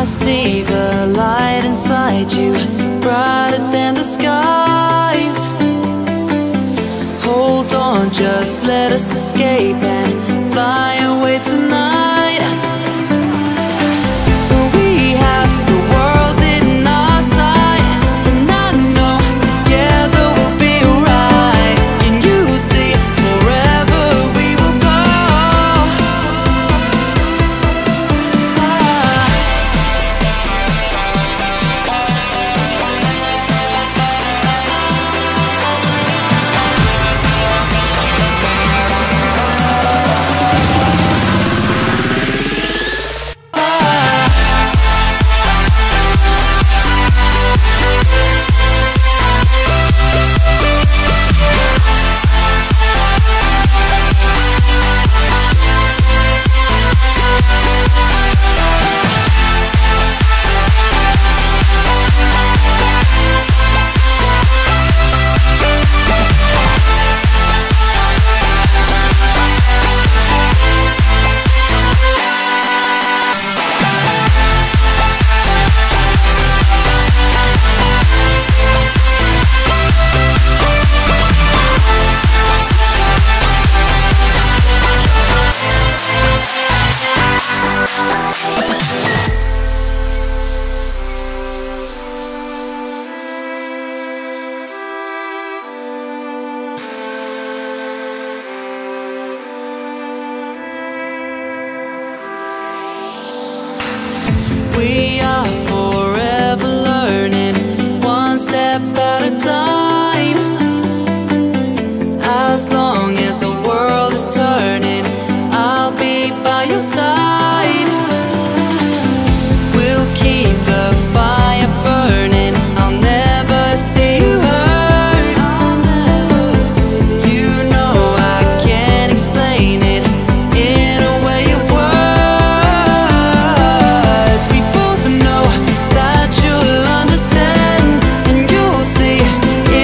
see the light inside you, brighter than the skies. Hold on, just let us escape and fly away tonight. We have the world in our sight, and I know together we'll be alright. Can you see forever we will go? We are forever learning, one step at a time. As long as the world is turning, I'll be by your side. We'll keep the fire burning, I'll never see you hurt. You know I can't explain it in a way of words. We both know that you'll understand, and you'll see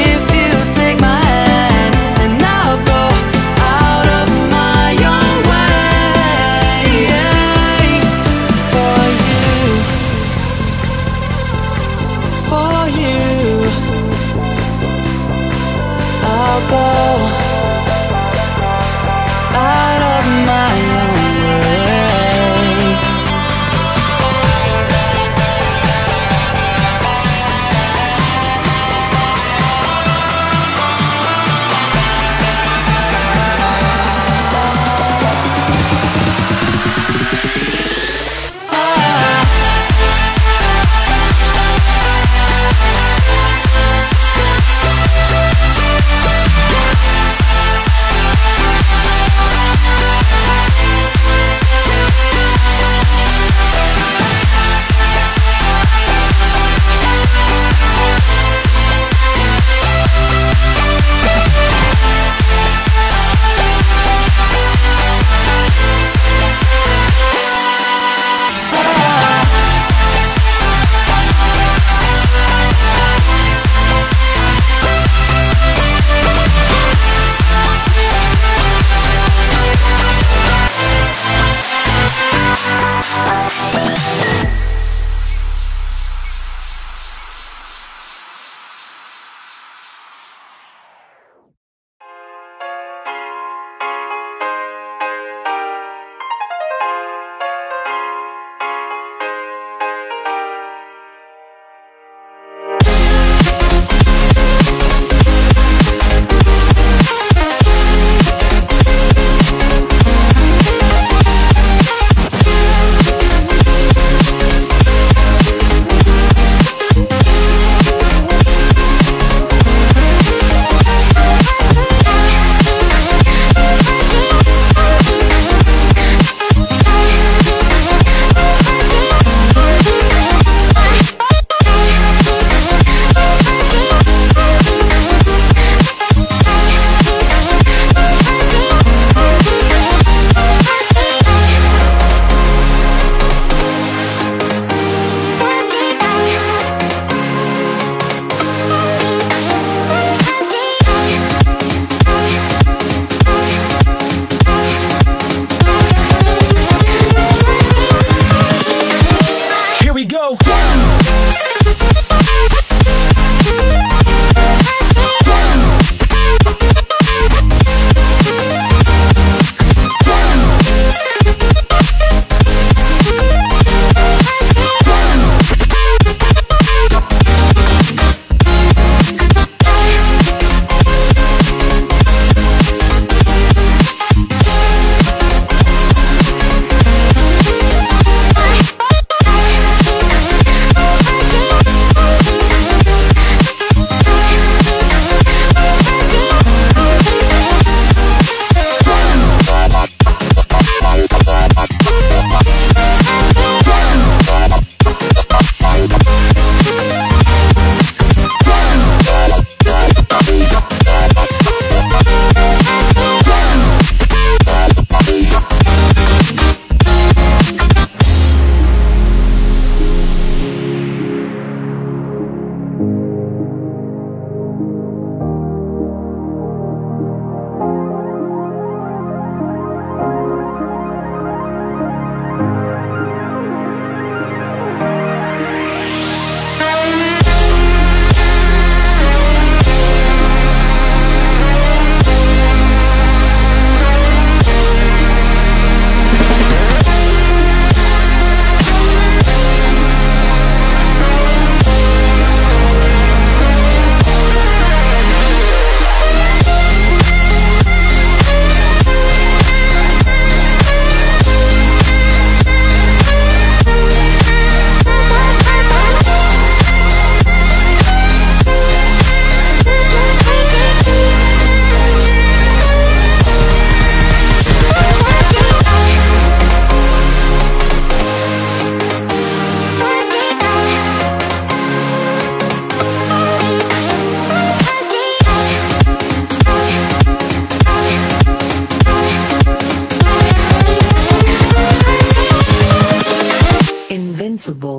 soul.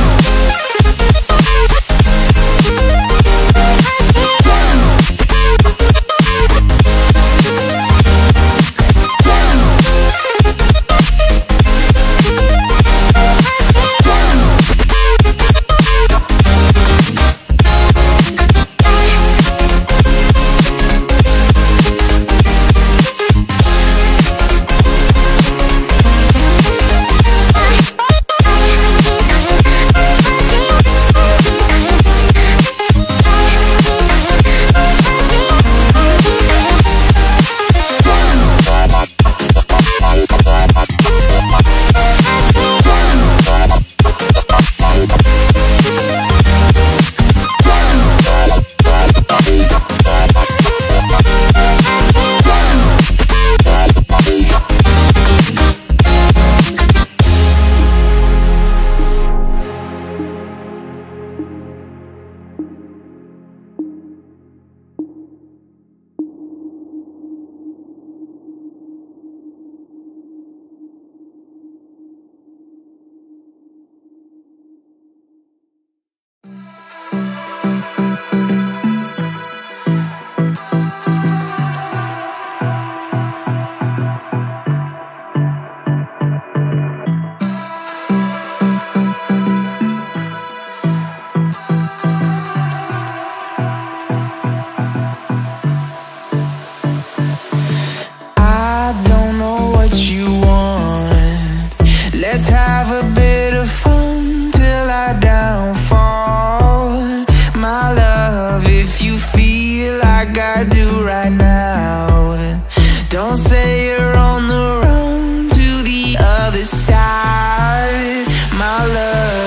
Let's have a bit of fun till I downfall. My love, if you feel like I do right now, don't say you're on the run to the other side, my love.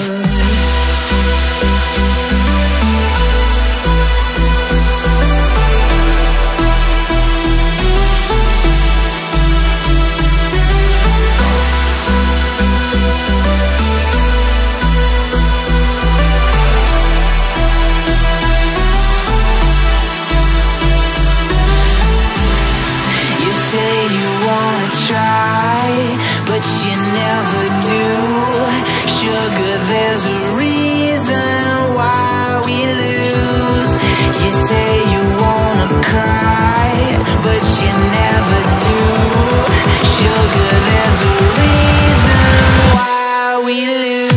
But you never do. Sugar, there's a reason why we lose. You say you wanna cry, but you never do. Sugar, there's a reason why we lose.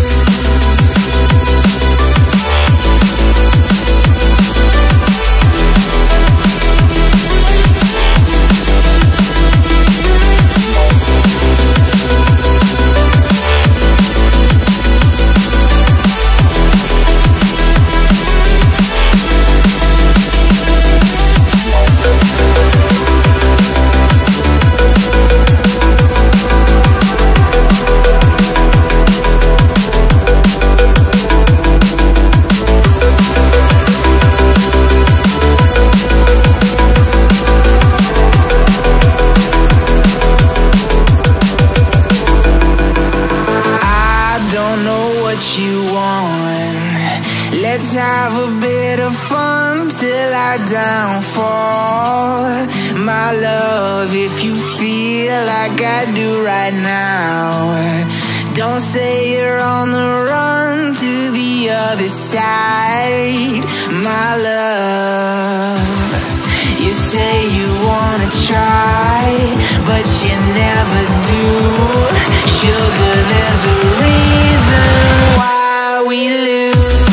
You want. Let's have a bit of fun till I downfall. My love, if you feel like I do right now, don't say you're on the run to the other side, my love. You say you wanna try, but you never do. Sugar, there's a reason why we lose.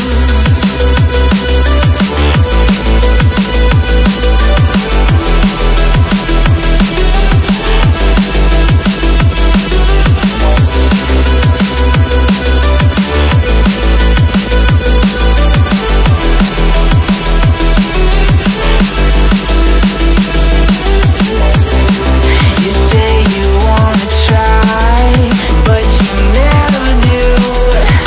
You say you wanna try, but you never do.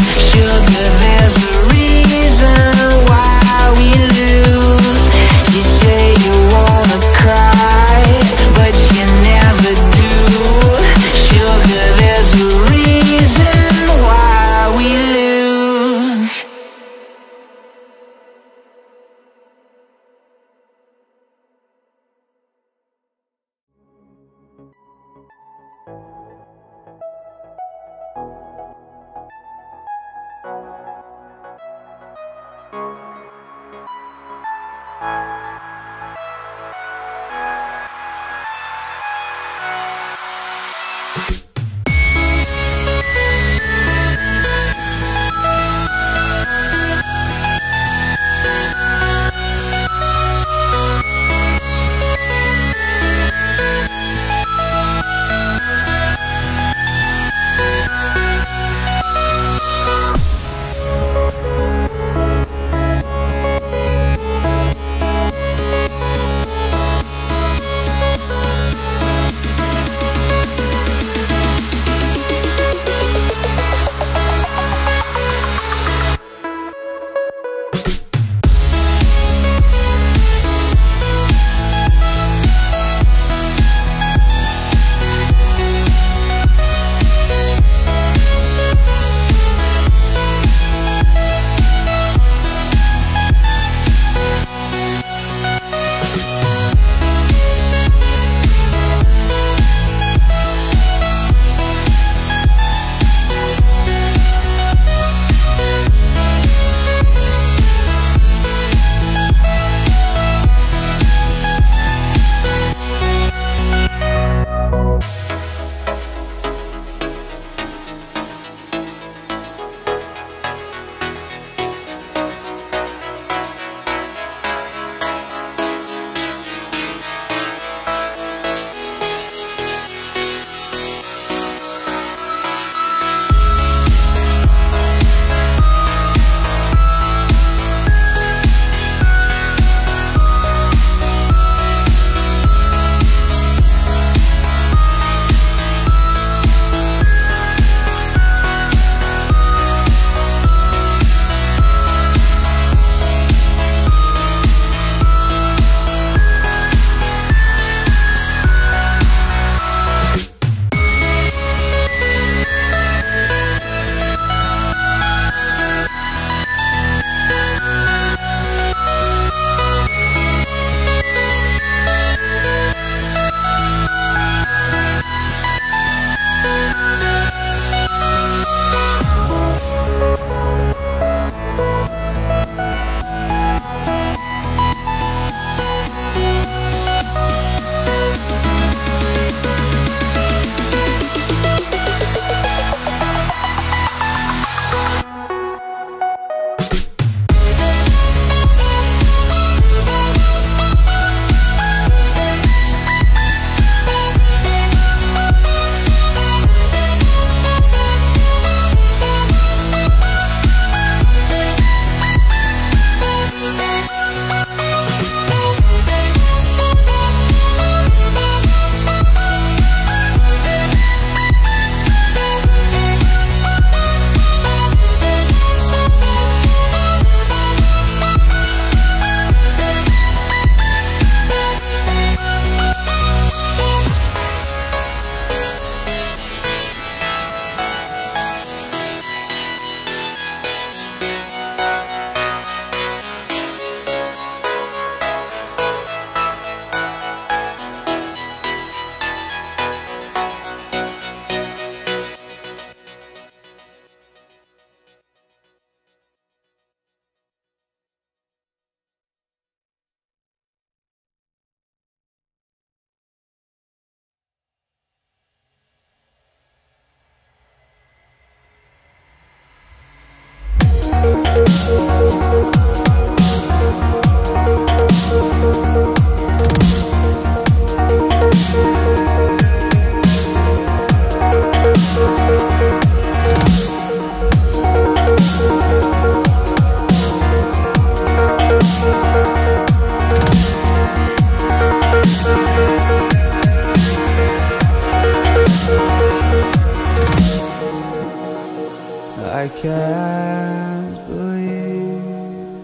I can't believe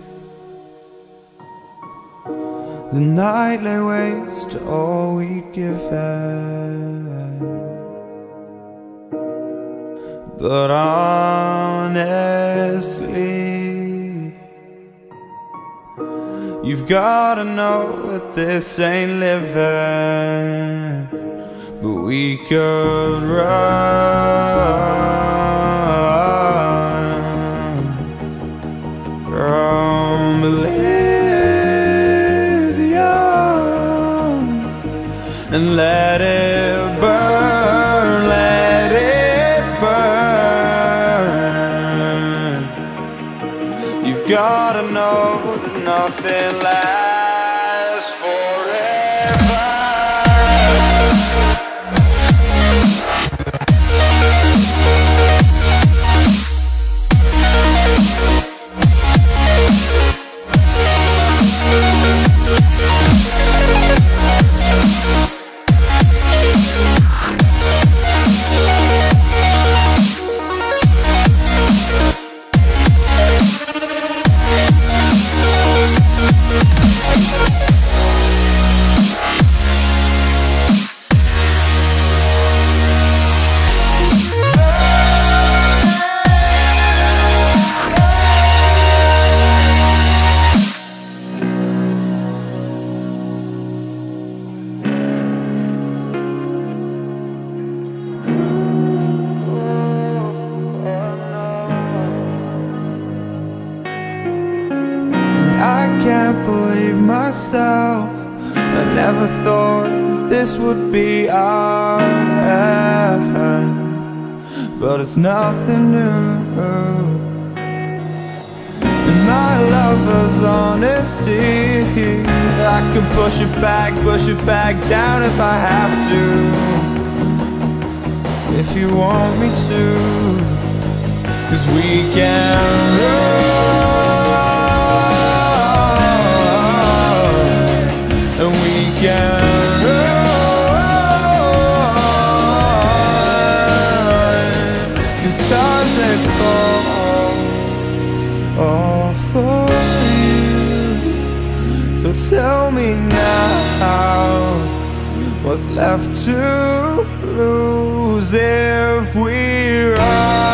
the night lay waste to all we'd given. But honestly, you've gotta know that this ain't living. But we could run from Elysium and let it burn, let it burn. You've gotta know that nothing lasts forever. I can't believe myself. I never thought that this would be our end, but it's nothing new. And my lover's honesty, I can push it back down if I have to. If you want me to, 'cause we can run, and we can run. The stars they fall all for you. So tell me now, what's left to lose if we run?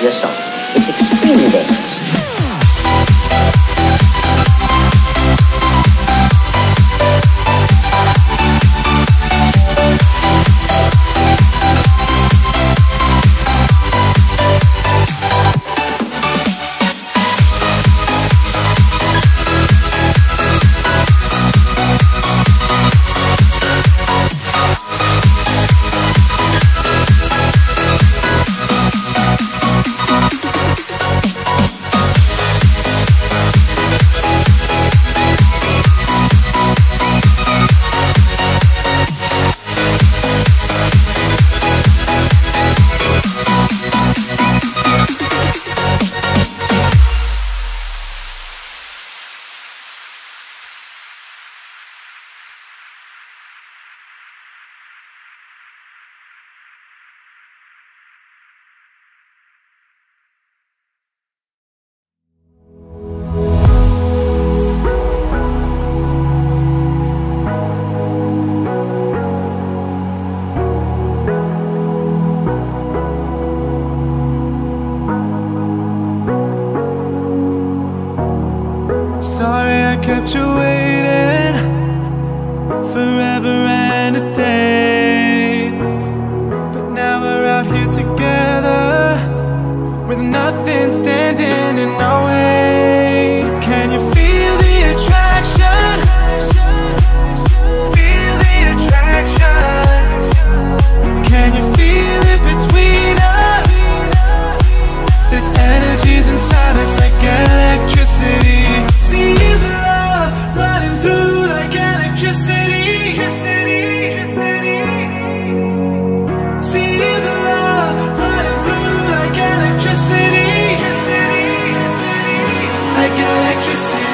yourself. It's extremely dangerous. Sorry I kept you waiting forever and a day, but now we're out here together with nothing standing in our way. Can you feel the attraction? Feel the attraction. Can you feel it between us? This energy's inside us like electricity. Feel the love running through like electricity. Feel the love running through like electricity. Like electricity.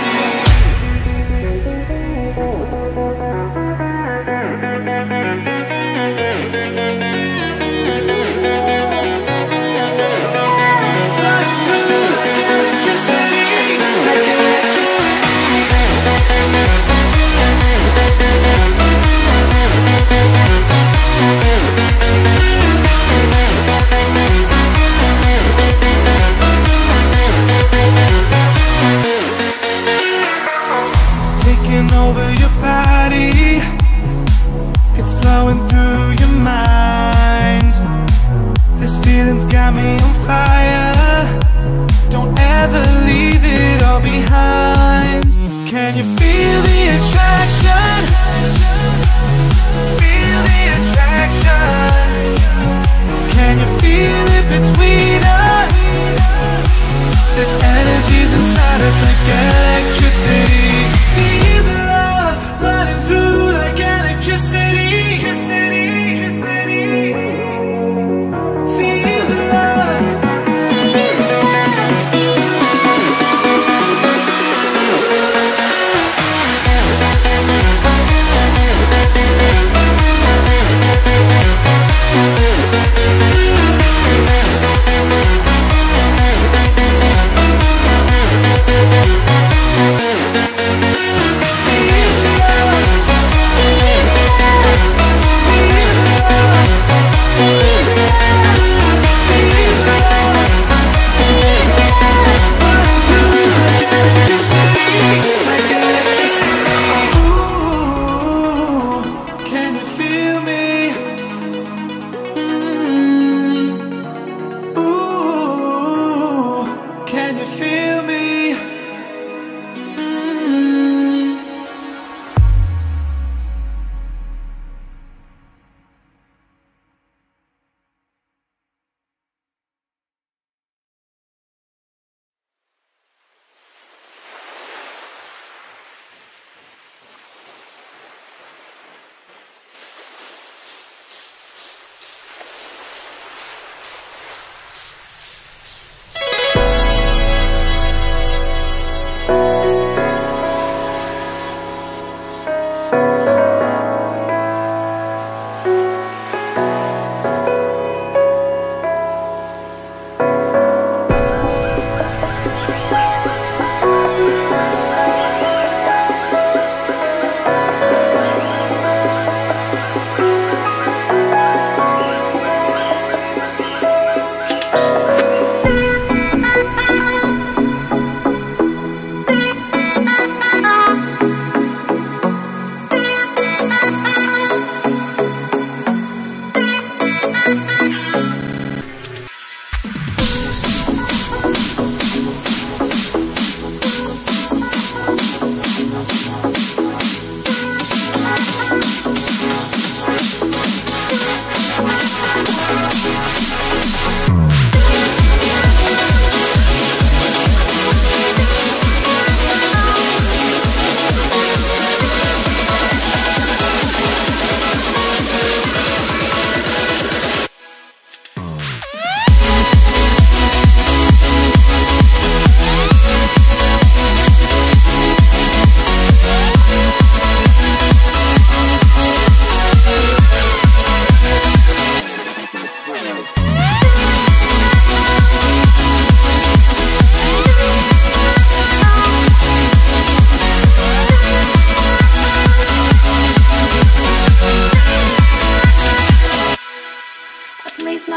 Over your body, it's flowing through your mind. This feeling's got me on fire. Don't ever leave it all behind. Can you feel the attraction? Feel the attraction. Can you feel it between us? This energy's inside us like electricity. Feel the love running through like electricity. Feel the love.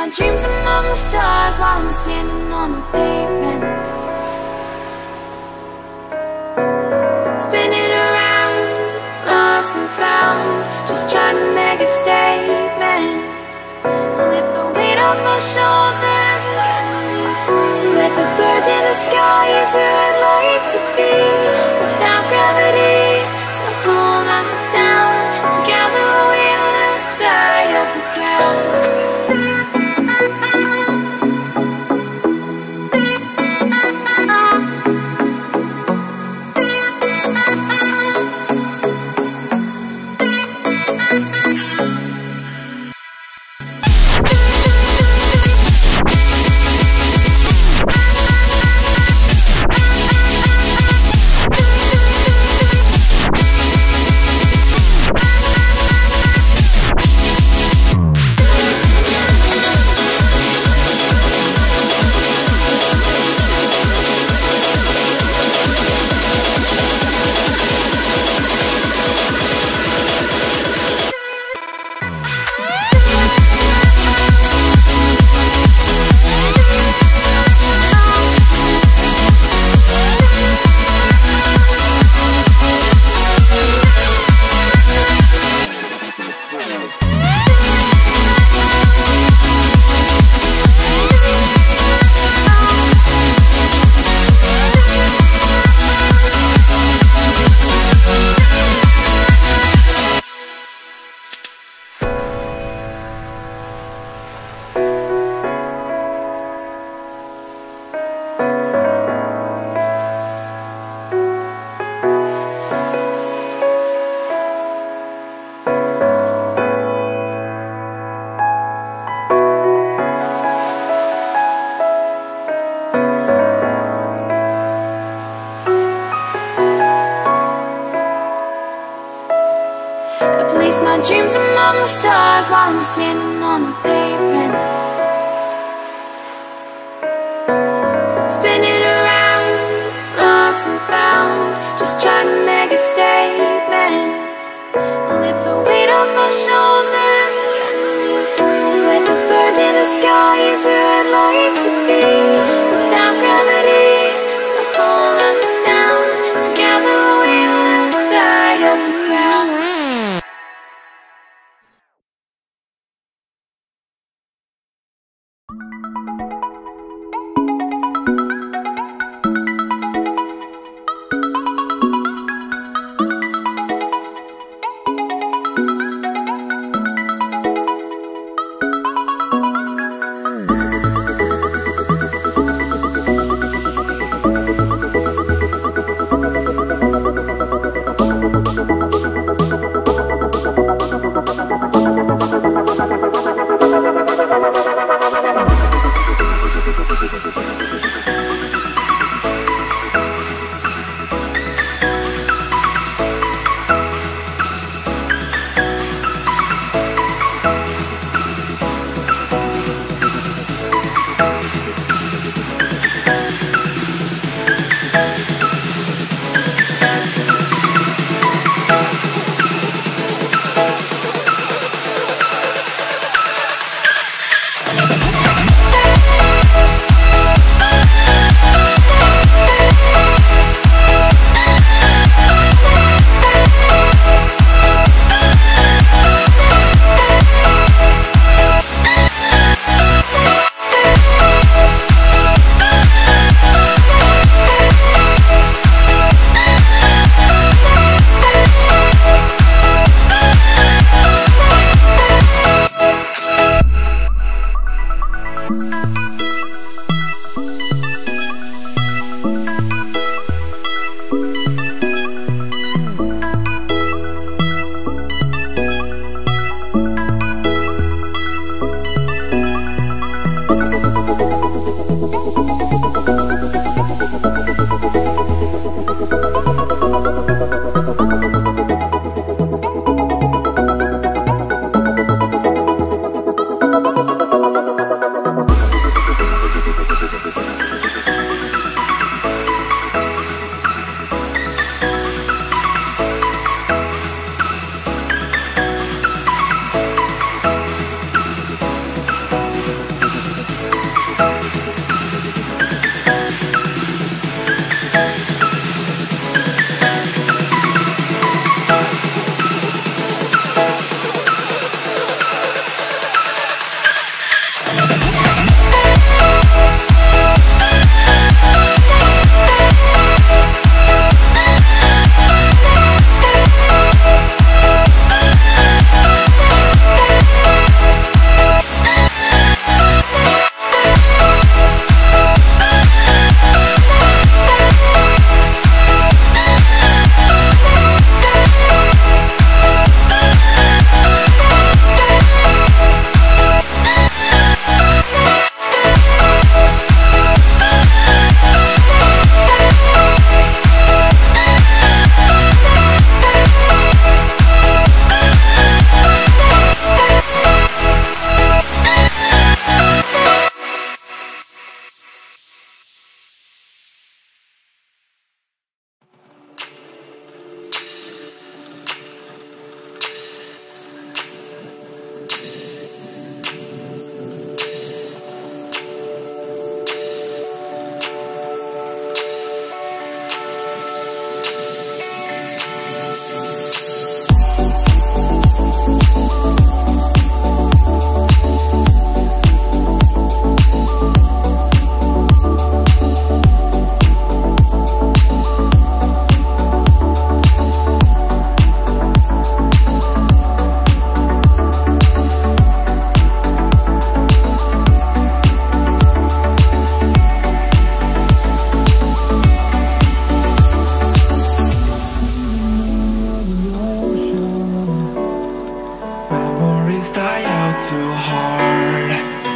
my dreams among the stars while I'm standing on the pavement, spinning around, lost and found, just trying to make a statement. Lift the weight off my shoulders and set me free. With the birds in the sky is where I'd like to be, without gravity to hold us down. Together we're on the side of the ground. My dreams among the stars while I'm standing on the pavement, spinning around, lost and found, just trying to make a statement. Lift the weight off my shoulders and set me free. With the birds in the sky is where I'd like to be, without gravity to hold us down. Together we're on the side of the ground. too hard.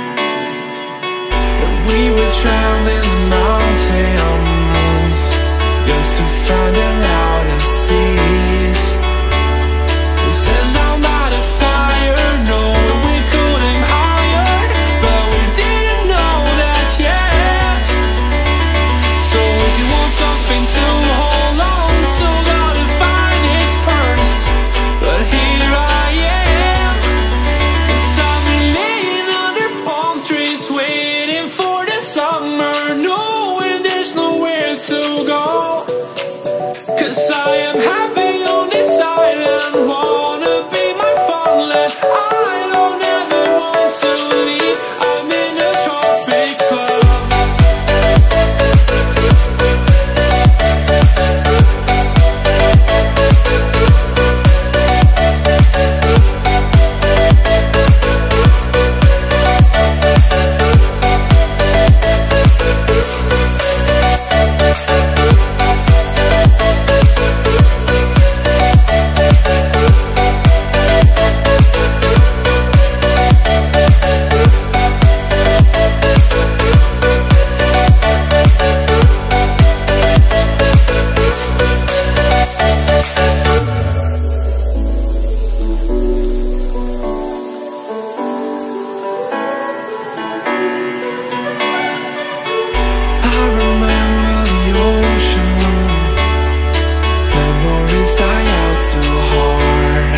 And we were traveling the mountains just to find the loudest seas. We set down by the fire, knowing we could aim higher, but we didn't know that yet. So if you want something to hold on to, gotta find it first. But here I am, 'cause I've been laying under palm trees, waiting for the summer, knowing there's nowhere to go. 'Cause I am happy on this island, wanna be my farmland. I don't ever want to leave, I'm in a tropic club. I remember the ocean, memories die out too hard.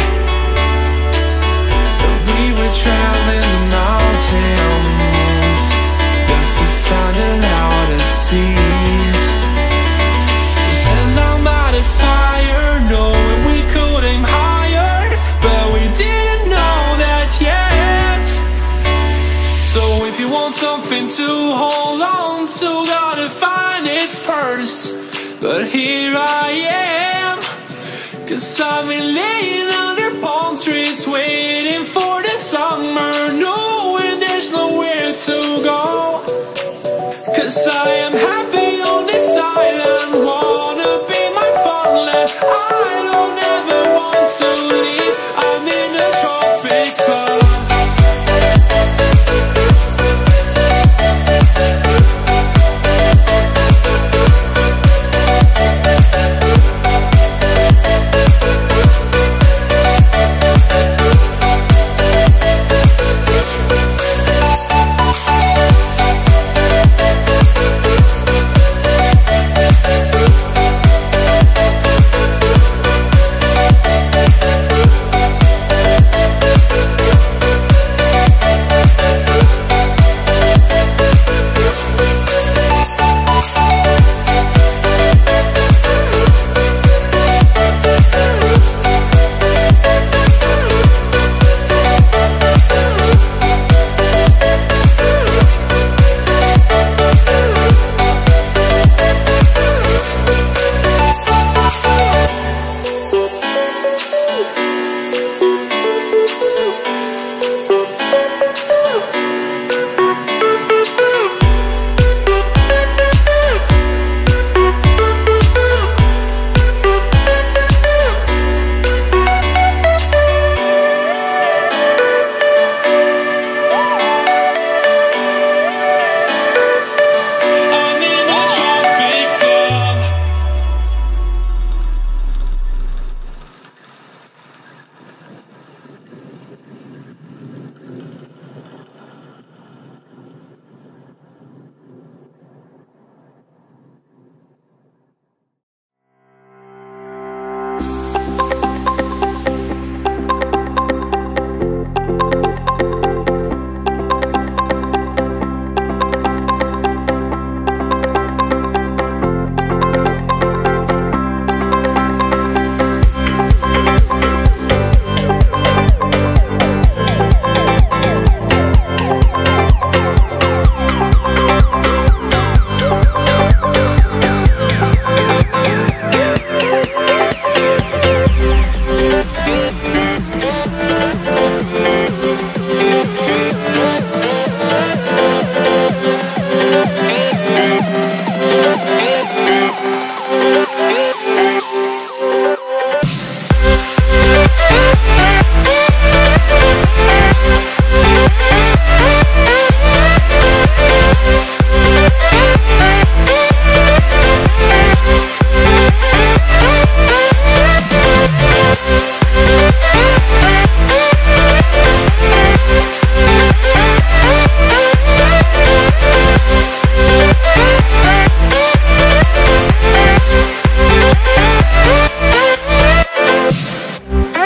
But we were traveling the mountains just to find the loudest seas. We sat down by the fire, knowing we could aim higher, but we didn't know that yet. So if you want something to hold on to, gotta find it first. But here I am, 'cause I've been laying under palm trees, waiting for the summer, knowing there's nowhere to go. 'Cause I am happy on this island, wanna be my farmland. I don't ever want to leave, I'm in a tropic club.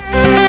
Bye.